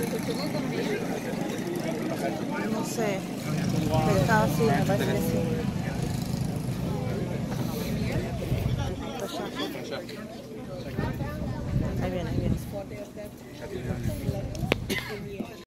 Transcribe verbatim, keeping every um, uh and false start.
No sé. Pero estaba así, me parece que sí. Allá. Ahí viene, ahí viene.